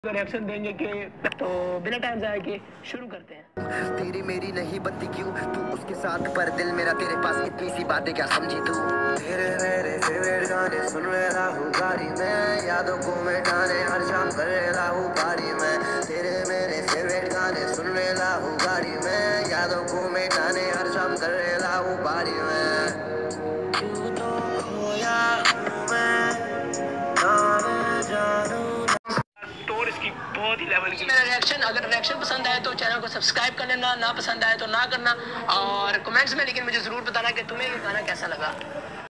Reaction देंगे कि तो बिना टाइम जाए के शुरू करते हैं। तेरी मेरी नहीं बनती क्यों तू उसके साथ, पर दिल मेरा तेरे पास, इतनी सी बातें क्या समझी तू। तेरे मेरे फेवरेट गाने सुन रहा हूँ गाड़ी में, यादों को मिटाने हर शाम कर रहा हूँ पार्टी में। तेरे मेरे फेवरेट गाने सुन रहा हूँ गाड़ी में, यादों को मिटाने हर शाम कर रहा हूँ पार्टी में। क्यों तो खोया हूँ मैं, ना मैं जानू। टोर इसकी बहुत ही लेवल की। मेरा रिएक्शन, अगर रिएक्शन पसंद आए तो चैनल को सब्सक्राइब कर लेना, ना पसंद आए तो ना करना, और कमेंट्स में लेकिन मुझे जरूर बताना कि तुम्हें ये गाना कैसा लगा।